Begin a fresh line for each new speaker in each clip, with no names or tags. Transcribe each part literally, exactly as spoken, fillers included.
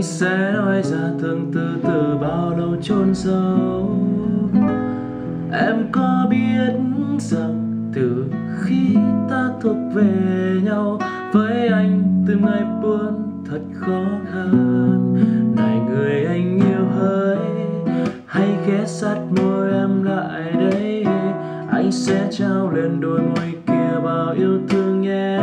sẽ nói ra từng từ từ bao lâu chôn giấu. Em có biết rằng từ khi ta thuộc về nhau, với anh từng ngày buồn thật khó khăn. Này người anh yêu hỡi, hãy ghé sát môi em lại đây, anh sẽ trao lên đôi môi kia bao yêu thương nhé.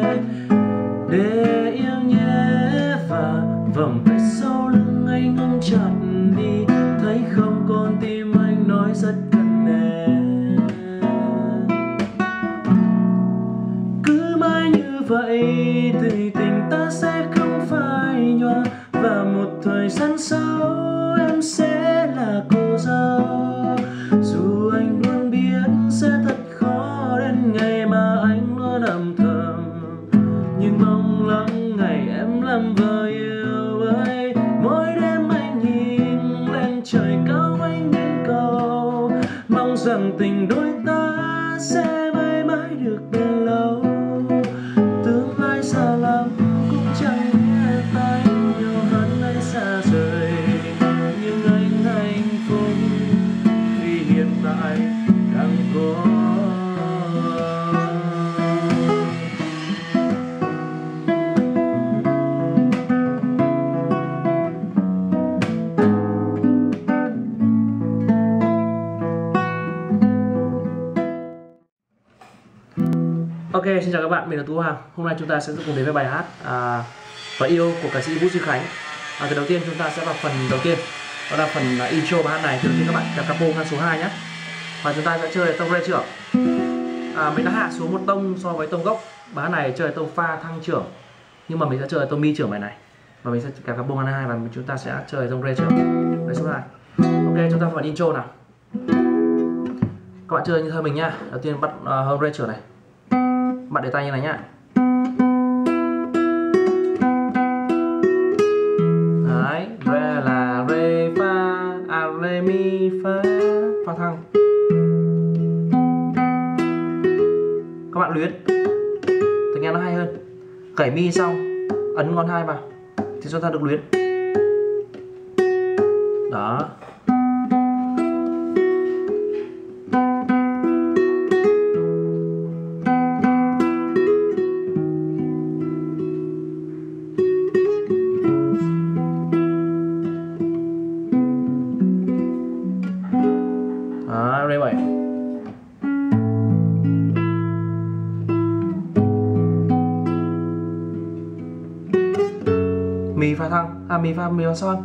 Để yêu nhé, và vòng tay sau lưng anh ôm chặt đi, thấy không con tim anh nói rất cần em. Cứ mãi như vậy thì tình ta sẽ không phai nhòa, và một thời gian sau em sẽ là cô dâu. Dù anh luôn biết sẽ thật khó đến ngày mà anh luôn âm thầm, nhưng mong lắm ngày em làm vợ yêu ơi. Mỗi đêm anh nhìn lên trời cao anh đến cầu, mong rằng tình đôi ta sẽ mãi mãi được bền lâu. Tương lai xa lắm cũng chẳng nghe tay nhiều hơn anh xa rời, nhưng anh hạnh phúc vì hiện tại đang có. Ok, xin chào các bạn, mình là Tú Hoàng. Hôm nay chúng ta sẽ cùng đến với bài hát à, Vợ Yêu của ca sĩ Vũ Duy Khánh. à, Từ đầu tiên chúng ta sẽ vào phần đầu tiên, đó là phần uh, intro bài hát này. Đầu tiên các bạn đặt capo ngăn số hai nhé. Và chúng ta sẽ chơi tông rê trưởng. à, Mình đã hạ xuống một tông so với tông gốc. Bài hát này chơi tông pha thăng trưởng, nhưng mà mình sẽ chơi tông mi trưởng bài này. Và mình sẽ cả capo ngăn hai và chúng ta sẽ chơi tông rê trưởng. Đây số hai. Ok, chúng ta vào phần intro nào. Các bạn chơi như thơ mình nhá. Đầu tiên bắt uh, rê trưởng này, bạn để tay như này nhá. Đấy, re là re fa, a re mi fa, pha thăng. Các bạn luyến thì nghe nó hay hơn. Cẩy mi xong, ấn ngón hai vào thì cho ta được luyến. Đó. Đó, re bảy. Mi pha thăng, à mi pha mi pha son.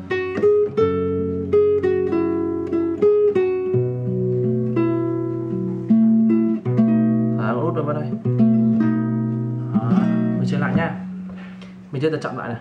À, út vào đây. Đó, mình chơi lại nha. Mình chơi từ chậm lại này.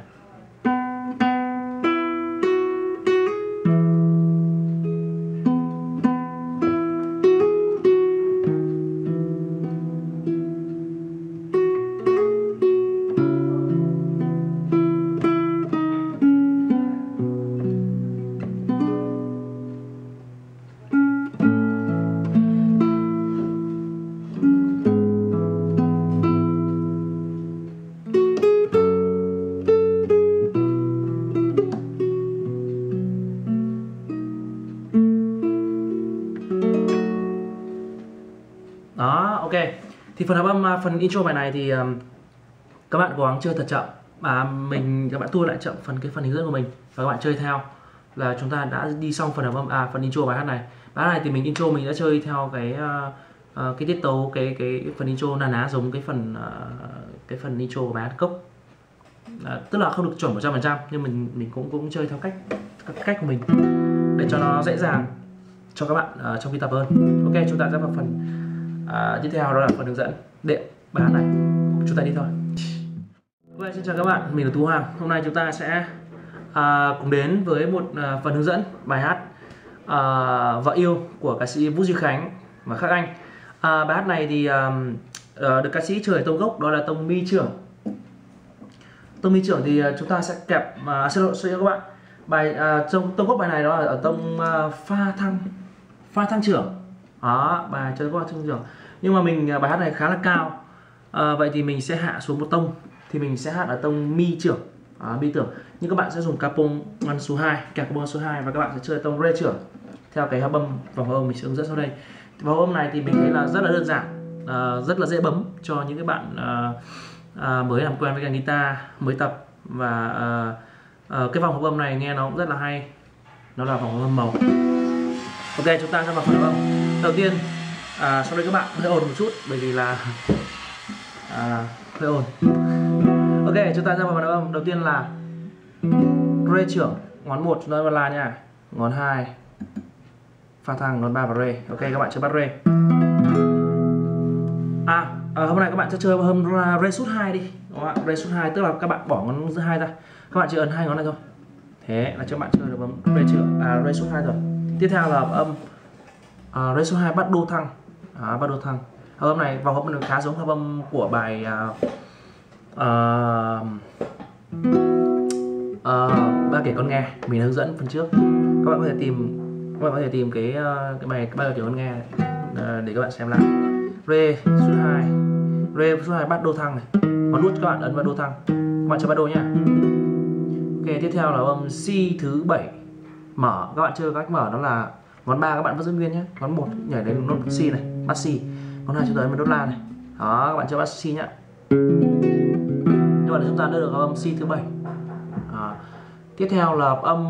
Đó, ok. Thì phần hợp âm, phần intro bài này thì um, các bạn cố gắng chơi thật chậm. Mà mình các bạn tua lại chậm phần cái phần hướng dẫn của mình và các bạn chơi theo là chúng ta đã đi xong phần hợp âm, à phần intro bài hát này. Bài hát này thì mình intro mình đã chơi theo cái uh, uh, cái tiết tấu, cái cái phần intro na ná giống cái phần uh, cái phần intro của bài hát gốc. Uh, tức là không được chuẩn một trăm phần trăm nhưng mình mình cũng cũng chơi theo cách cách của mình để cho nó dễ dàng cho các bạn uh, trong khi tập hơn. Ok, chúng ta sẽ vào phần À, tiếp theo đó là phần hướng dẫn đệm bài hát này. Chúng ta đi thôi. Ok, xin chào các bạn, mình là Tú Hoàng. Hôm nay chúng ta sẽ à, cùng đến với một à, phần hướng dẫn bài hát à, Vợ Yêu của ca sĩ Vũ Duy Khánh và Khắc Anh. à, Bài hát này thì à, được ca sĩ chơi tông gốc, đó là tông mi trưởng. Tông mi trưởng thì chúng ta sẽ kẹp, à, xin lỗi các bạn, bài à, tông, tông gốc bài này đó là ở tông à, pha thăng pha thăng trưởng. Đó, bài chơi qua thăng trưởng. Nhưng mà mình bài hát này khá là cao, à, vậy thì mình sẽ hạ xuống một tông, thì mình sẽ hát ở tông mi trưởng, à, mi trưởng. nhưng các bạn sẽ dùng capo ngăn số hai, kẹp capo ngăn số hai và các bạn sẽ chơi tông re trưởng theo cái hợp âm vòng hợp âm mình sẽ hướng dẫn sau đây. Vòng hợp âm này thì mình thấy là rất là đơn giản, à, rất là dễ bấm cho những cái bạn à, à, mới làm quen với cái guitar, mới tập. Và à, à, cái vòng hợp âm này nghe nó cũng rất là hay, nó là vòng hợp âm màu. Ok, chúng ta sẽ vào phần hợp âm. Đầu tiên à, sau đây các bạn hơi ồn một chút bởi vì là à, hơi ồn. Ok, chúng ta sẽ vào phần hợp âm. Đầu tiên là re trưởng, ngón một chúng ta vào la nha, ngón hai pha thăng, ngón ba và re. Ok, các bạn chơi bắt re. À, à hôm nay các bạn sẽ chơi hôm re sút hai đi, đúng không ạ? Re sút hai tức là các bạn bỏ ngón thứ hai ra, các bạn chỉ ấn hai ngón này thôi. Thế là cho bạn chơi được bấm re trưởng, à re sút hai rồi. Tiếp theo là âm à, re sút hai bắt đô thăng, à, bắt đô thăng. Hợp âm này vào hợp âm khá giống hợp âm của bài à, à, à, ba kể con nghe mình hướng dẫn phần trước. Các bạn có thể tìm các bạn có thể tìm cái cái bài cái bài kể con nghe này, à, để các bạn xem lại. Re sút hai, re sút hai bắt đô thăng này, ngón nút các bạn ấn vào đô thăng, các bạn chơi bắt đô nhá. Ok, tiếp theo là âm C thứ bảy mở, các bạn chơi cách mở đó là ngón ba các bạn vẫn giữ nguyên nhé, ngón một nhảy đến nốt C này, bắt C, ngón hai cho tới một nốt la này, đó các bạn chơi bắt C nhá. Như vậy là chúng ta đã được âm C thứ bảy. À, tiếp theo là âm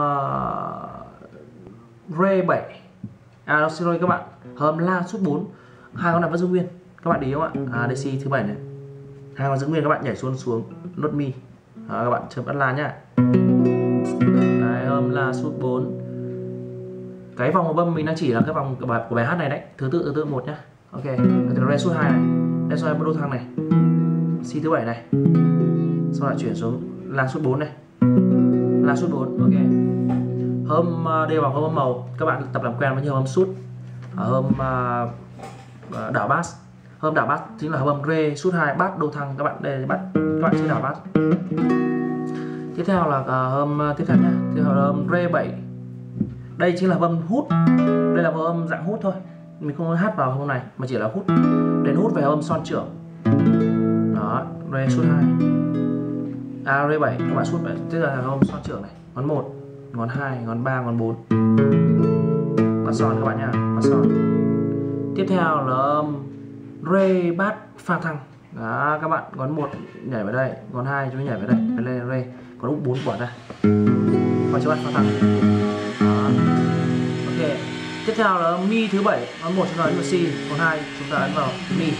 uh, re bảy, à xin lỗi các bạn, âm la sút bốn, hai ngón này vẫn giữ nguyên, các bạn để ý không ạ? À đây C thứ bảy này, hai ngón giữ nguyên, các bạn nhảy xuống xuống nốt mi, đó, các bạn chơi bắt la nhá. Đấy, âm la sút bốn. Cái vòng hợp âm mình đang chỉ là cái vòng của bài, của bài hát này đấy, thứ tự thứ tự một nhá. Ok, re sút hai này, re sút hai bắt đô thăng này, C thứ bảy này, sau lại chuyển xuống la sút bốn này, la sút bốn. Ok, hôm đây vào hợp âm màu, các bạn tập làm quen với nhiều âm sút, hợp âm uh, đảo bass, hợp đảo bass chính là hợp âm re sút hai bắt đô thăng, các bạn đây bắt các bạn chơi đảo bass. Tiếp theo là uh, âm tiếp theo nhá, tiếp theo là âm re bảy, đây chính là hợp âm hút, đây là hợp âm dạng hút thôi, mình không hát vào hôm này mà chỉ là hút, đến hút về hợp âm son trưởng, đó re sút hai, à re bảy các bạn sút vậy, tức là hợp âm son trưởng này, ngón một, ngón hai, ngón ba, ngón bốn, bắt son các bạn nha, bắt son. Tiếp theo là âm re bát pha thăng, đó các bạn ngón một nhảy vào đây, ngón hai chúng nhảy vào đây, lên re, ngón út bốn bỏ ra, và cho bắt pha thăng. Đó. Ok, tiếp theo là mi thứ bảy, ngón một chúng ta ấn vào C, ngón hai chúng ta ấn vào mi.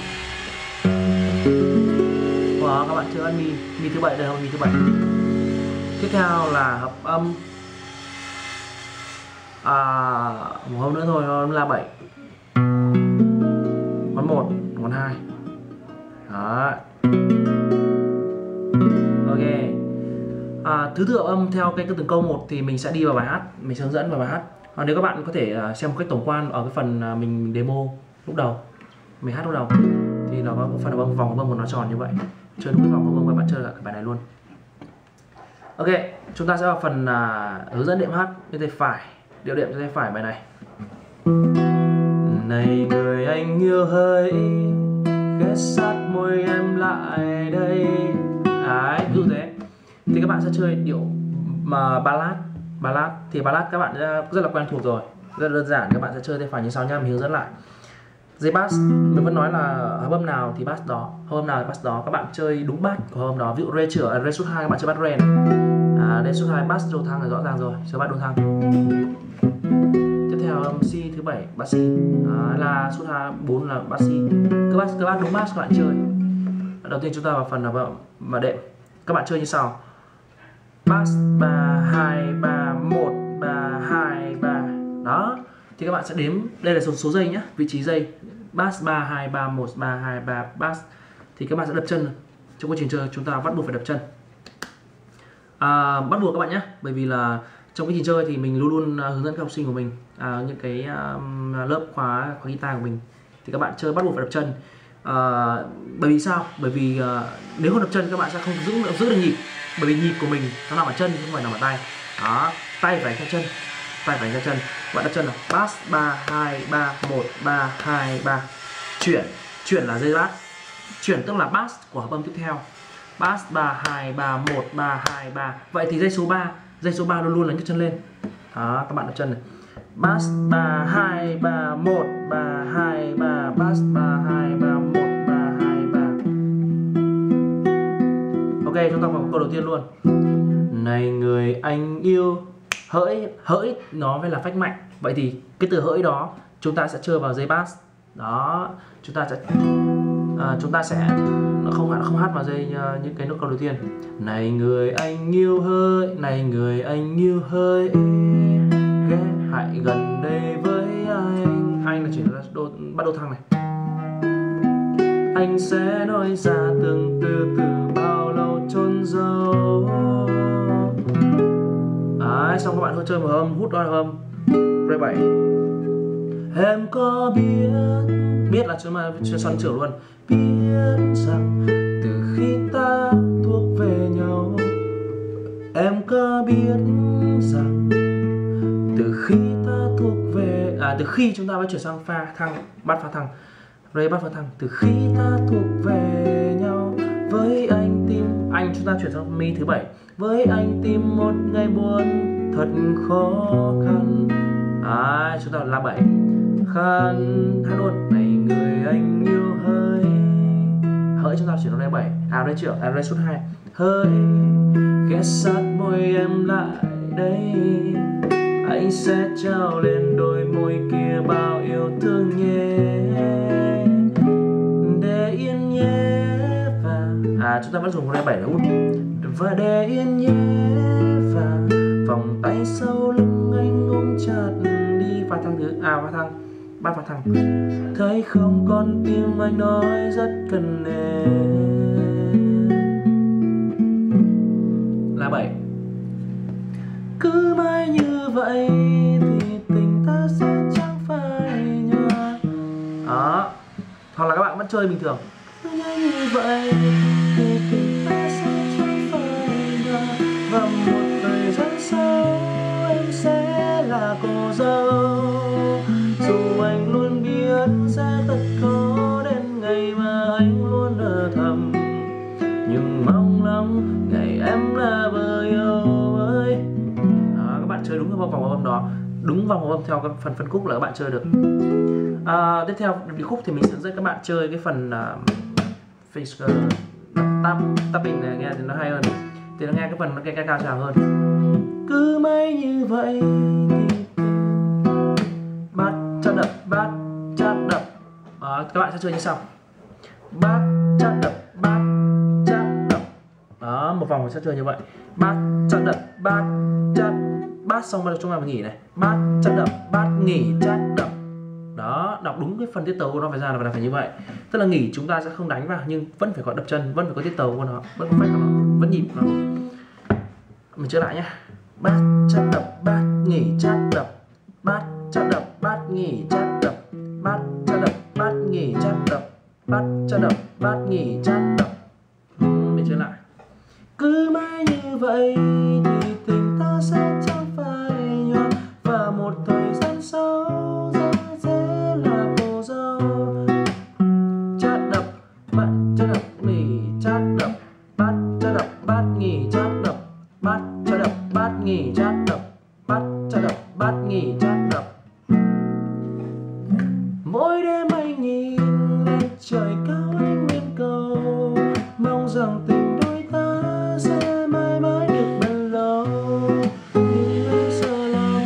Đó, các bạn chưa ấn mi, mi thứ bảy đây là mi thứ bảy. Tiếp theo là hợp âm à, một hôm nữa thôi, nó là bảy, ngón một, ngón hai. Đó. Ok. À, thứ tự âm theo cái từng câu một thì mình sẽ đi vào bài hát, mình sẽ hướng dẫn vào bài hát. À, nếu các bạn có thể uh, xem một cách tổng quan ở cái phần uh, mình demo lúc đầu, mình hát lúc đầu thì nó có phần âm vòng âm của nó tròn như vậy, chơi đúng cái vòng âm các bạn chơi cả bài này luôn. Ok, chúng ta sẽ vào phần uh, hướng dẫn đệm hát bên tay phải, điệu đệm bên tay phải bài này. Này người anh yêu hỡi, ghé sát môi em lại đây. Đấy, ví dụ thế. Thì các bạn sẽ chơi điệu mà ballad, ballad thì ballad các bạn rất là quen thuộc rồi, rất là đơn giản. Các bạn sẽ chơi tay phải như sau nha, mình hướng dẫn lại. Dây bass mình vẫn nói là hợp âm nào thì bass đó, hợp âm nào thì bass đó, các bạn chơi đúng bass của hợp âm đó. Ví dụ re trưởng, à, re sút hai các bạn chơi bass re này, à, re sút hai bass đô thăng là rõ ràng rồi, chơi bass đô thăng. Tiếp theo âm C thứ bảy bass C, à, là sút hai bốn là bass C, các bass các bass đúng bass các bạn chơi. Đầu tiên chúng ta vào phần là mà đệm, các bạn chơi như sau: bass ba hai ba một ba hai ba. Đó, thì các bạn sẽ đếm, đây là số số giây nhé, vị trí giây, bass ba hai ba một ba hai ba bass, thì các bạn sẽ đập chân. Trong quá trình chơi chúng ta bắt buộc phải đập chân, à, bắt buộc các bạn nhé, bởi vì là trong quá trình chơi thì mình luôn luôn hướng dẫn các học sinh của mình, à, những cái um, lớp khóa khóa guitar của mình thì các bạn chơi bắt buộc phải đập chân. À, bởi vì sao? Bởi vì uh, nếu không đập chân các bạn sẽ không giữ giữ được nhịp, bởi vì nhịp của mình nó nằm ở chân không phải nằm ở tay. Đó, tay phải theo chân, tay phải theo chân. Bạn đập chân là bass ba hai ba một ba hai ba, chuyển chuyển là dây bass, chuyển tức là bass của hợp âm tiếp theo. bass ba hai ba một ba hai ba. Vậy thì dây số ba, dây số ba luôn luôn là nhấc chân lên. Đó, các bạn đặt chân này. Bass ba hai ba một ba hai ba, bass ba hai ba một ba hai ba. Ok, chúng ta vào câu đầu tiên luôn. Này người anh yêu, hỡi, hỡi nó phải là phách mạnh. Vậy thì cái từ hỡi đó chúng ta sẽ chơi vào dây bass. Đó, chúng ta sẽ à, chúng ta sẽ không không hát vào dây uh, những cái nốt câu đầu tiên. Này người anh yêu hỡi, này người anh yêu hỡi, ghé hãy gần đây với anh. Anh là chỉ là đô, bắt đô thăng này. Anh sẽ nói ra từng từ từ bao lâu chôn giấu. Đấy, xong các bạn thôi chơi một âm, hút đó là âm rê bảy. Em có biết, biết là chúng ta xoắn trưởng luôn. Biết rằng từ khi ta thuộc về nhau, em có biết rằng từ khi ta thuộc về, à từ khi chúng ta mới chuyển sang pha thăng, bắt pha thăng, rê bắt pha thăng. Từ khi ta thuộc về nhau, với anh tim, anh chúng ta chuyển sang mi thứ bảy. Với anh tìm một ngày buồn thật khó khăn. À, chúng ta là la bảy. Khăn hát luôn. Này người anh yêu hỡi, hỡi chúng ta chuyển sang la bảy. À đây trưởng, à đây số hai. Hỡi ghé sát môi em lại đây, anh sẽ trao lên đôi môi kia bao yêu thương nhé. Để yên nhé. Và à chúng ta vẫn dùng la bảy để hút. Và để yên nhé. Và vòng tay sau lưng anh ôm chặt đi. Pha thăng thứ, à pha thăng, ba pha thăng. Thấy không con tim anh nói rất cần em. La bảy. Cứ mãi như vậy thì tình ta sẽ chẳng phai nhòa. Đó. Hoặc là các bạn vẫn chơi bình thường. Cứ mãi như vậy thì tình ta sẽ chẳng phai nhòa. Và một thời gian sau em sẽ là cô dâu. Dù anh luôn biết sẽ thật khó đến ngày mà anh luôn ở thầm, nhưng mong lắm ngày em là vợ yêu ơi. Đó, các bạn chơi đúng vào vòng âm đó, đúng vòng âm theo cái phần phân khúc là các bạn chơi được. À, tiếp theo điệp khúc thì mình sẽ dạy các bạn chơi cái phần uh, face uh, tap tapping này, nghe thì nó hay hơn, thì nó nghe cái phần nó cái cao trào hơn. Cứ mãi như vậy thì bát chát đập, bát chát đập. Đó, các bạn sẽ chơi như sau. Bát chát đập, bát chát đập. Đó, một vòng sẽ chơi như vậy. Bát chát đập, bát chát, bát xong bắt đầu chúng ta phải nghỉ này. Bát chát đập, bát nghỉ chát đập. Đó, đọc đúng cái phần tiết tấu của nó phải ra là phải như vậy. Tức là nghỉ chúng ta sẽ không đánh vào nhưng vẫn phải có đập chân, vẫn phải có tiết tấu của nó, vẫn có phách của nó, vẫn nhịp của nó. Mình chơi lại nhé. Bát chát đập, bát nghỉ chát đập, bát chát đập, bát nghỉ chát đập, bát chát đập, bát nghỉ chát đập, bát chát đập, bát nghỉ chát đập. Mình chơi lại. Cứ mãi như vậy thì tình ta sẽ chẳng phai nhòa. Và một thời gian sau ta sẽ là cô dâu. Chát đập, bát chát đập, nghỉ chát đập, bát chát đập, bát nghỉ chát đập, bát chát đập, bát nghỉ chát đập, bát chát đập, bát nghỉ chát đập. Mỗi đêm anh nhìn lên trời cao anh nguyện cầu, mong rằng tình đôi ta sẽ mãi mãi được bền lâu. Nhưng anh sợ lòng.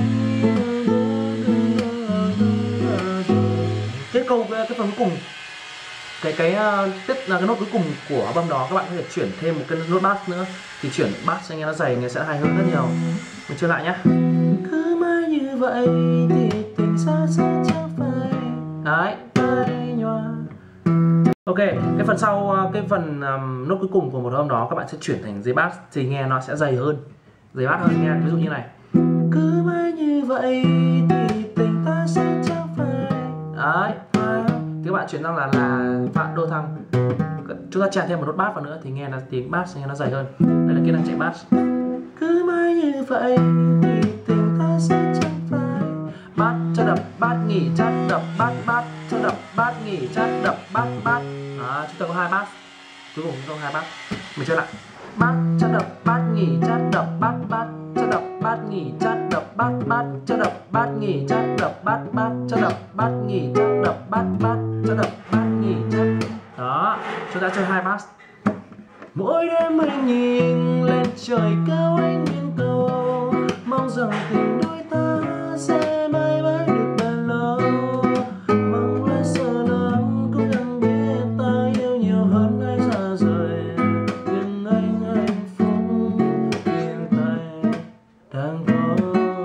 Cái câu cái phần cuối cùng, cái cái tiếp là cái nốt cuối cùng của album đó, các bạn có thể chuyển thêm một cái nốt bass nữa, thì chuyển bass cho nghe nó dày, nghe sẽ hay hơn rất nhiều. Mình chơi lại nhé. Cứ mãi như vậy thì tình xa sẽ chẳng phai. Đấy, phai nhòa. Ok, cái phần sau, cái phần um, nốt cuối cùng của một âm đó các bạn sẽ chuyển thành dây bass thì nghe nó sẽ dày hơn, dày bass hơn nghe. Ví dụ như này. Cứ mãi như vậy thì tình ta sẽ chẳng phai. Đấy, thì các bạn chuyển sang là là vạn đô thăng. Chúng ta chèn thêm một nốt bass vào nữa thì nghe là tiếng bass nghe nó dày hơn. Đây là kỹ năng chạy bass. Cứ mãi như vậy thì tình ta sẽ chẳng phai. Bát chát đập, bát nghỉ chát đập, bát bát chát đập, bát nghỉ chát đập, bát bát. Đó, chúng ta có hai bass. cuối cùng câu hai bát. Mình chơi lại. Bát chát đập bát nghỉ chát đập bát bát chát đập bát nghỉ chát đập bát bát chát đập bát nghỉ chát đập bát bát chát đập bát nghỉ chát đập bát bát chát đập bát nghỉ chát. Đó, chúng ta chơi hai bát. Mỗi đêm anh nhìn lên trời cao anh những câu mong rằng tình đôi ta sẽ mãi mãi được bền lâu. Mong lại sợ nắng cũng chẳng biết ta yêu nhiều hơn hay xa rời. Nhưng anh hạnh phúc hiện tại đang có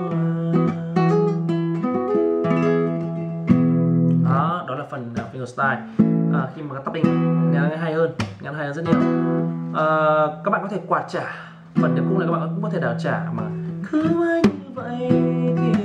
đó, đó là phần uh, fingerstyle. À, khi mà các tapping nghe hay hơn, nghe hay hơn rất nhiều. À, các bạn có thể quạt trả phần điệp khúc này, các bạn cũng có thể đào trả mà cứ mãi như vậy thì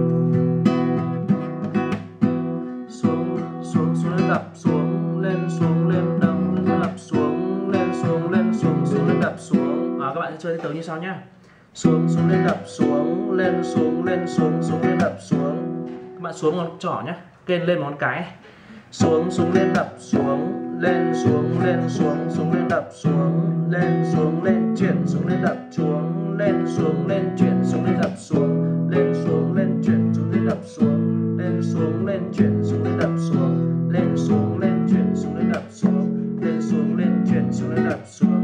xuống xuống xuống lên đập xuống lên xuống lên đập lên đập xuống lên xuống lên xuống xuống lên đập xuống. À, các bạn sẽ chơi tiết tấu như sau nhé. Xuống xuống lên đập xuống lên xuống lên xuống xuống lên đập xuống. Các bạn xuống ngón trỏ nhé, kênh lên ngón cái. Xuống xuống lên đập xuống lên xuống lên xuống xuống lên đập xuống lên xuống lên chuyển xuống lên đập xuống lên xuống lên chuyển xuống lên đập xuống lên xuống lên chuyển xuống lên đập xuống lên xuống lên chuyển xuống lên đập xuống lên xuống lên chuyển xuống lên đập xuống lên xuống lên chuyển xuống lên đập xuống.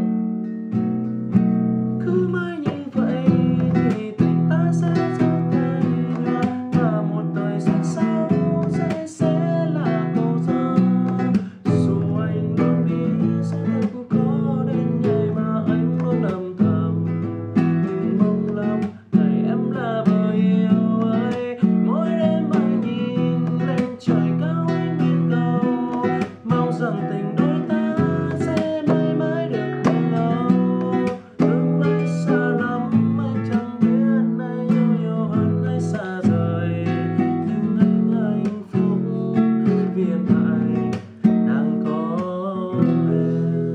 Cứ mãi như vậy thì tình ta sẽ trở thành và một đời rất sau sẽ sẽ là câu thơ. Dù anh luôn biết sẽ không có đến ngày mà anh luôn âm thầm mong lắm ngày em là vợ yêu ấy. Mỗi đêm anh nhìn lên trời cao anh biết câu mong rằng tình đôi ta sẽ mãi mãi được bền lâu. Tương lai xa lắm anh chẳng biết ai yêu nhiều hơn hay xa rời. Nhưng anh hạnh phúc vì hiện tại đang có em.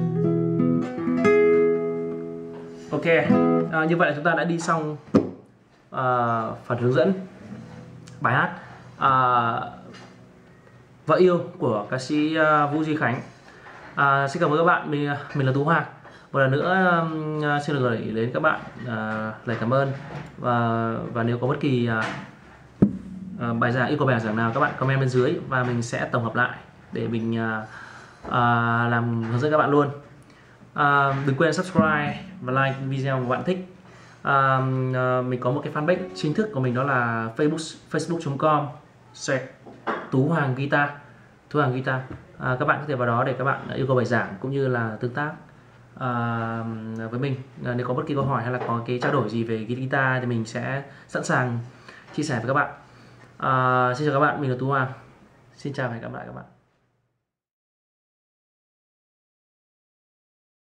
Ok, à, như vậy là chúng ta đã đi xong à, phần hướng dẫn bài hát à, Vợ Yêu của ca sĩ uh, Vũ Duy Khánh. À, xin cảm ơn các bạn, mình mình là Tú Hoàng. Một lần nữa um, xin được gửi đến các bạn uh, lời cảm ơn, và và nếu có bất kỳ uh, uh, bài giảng yêu cầu bài giảng nào các bạn comment bên dưới và mình sẽ tổng hợp lại để mình uh, uh, làm hướng dẫn các bạn luôn. Uh, đừng quên subscribe và like video mà bạn thích. Uh, uh, mình có một cái fanpage chính thức của mình, đó là facebook facebook chấm com slash Tú Hoàng Guitar, Tú Hoàng Guitar. À, các bạn có thể vào đó để các bạn yêu cầu bài giảng cũng như là tương tác à, với mình. À, nếu có bất kỳ câu hỏi hay là có cái trao đổi gì về guitar thì mình sẽ sẵn sàng chia sẻ với các bạn. À, xin chào các bạn, mình là Tú Hoàng. Xin chào và hẹn gặp lại các bạn.